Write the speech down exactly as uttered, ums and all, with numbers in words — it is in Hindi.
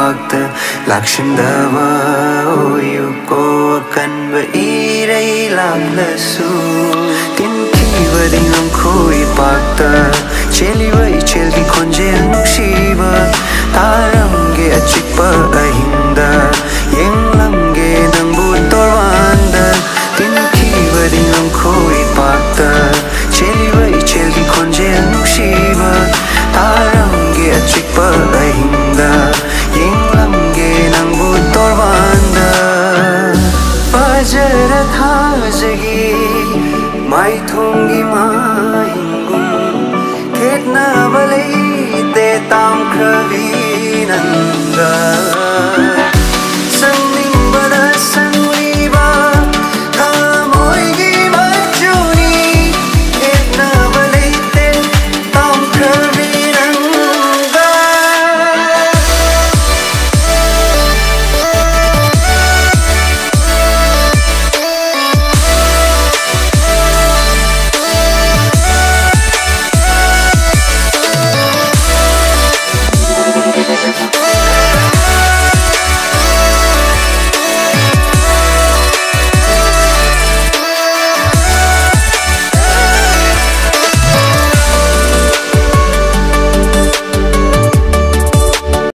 पाक्त लाक्षिंदवा ओयुको अकनब इरै लाक्लसु तिनखिबदिंगम खोइ पाक्त चेलिबै चेलकी खोन्जेल नुक्सिबा तारंगे अचिक्पा अहिंदा येंगलंगे नंबु तोरवांदा तिनखिबदिंगम खोइ पाक्त चेलिबै चेलकी खोन्जेल नुक्सिबा तारंगे अचिक्पा अहिंदा येंगलंगे नंबु तोरवांदा फजर थाजगी माइथोंगी माहिंगुम खेतना बलई ते ताम ख्रवी नंदा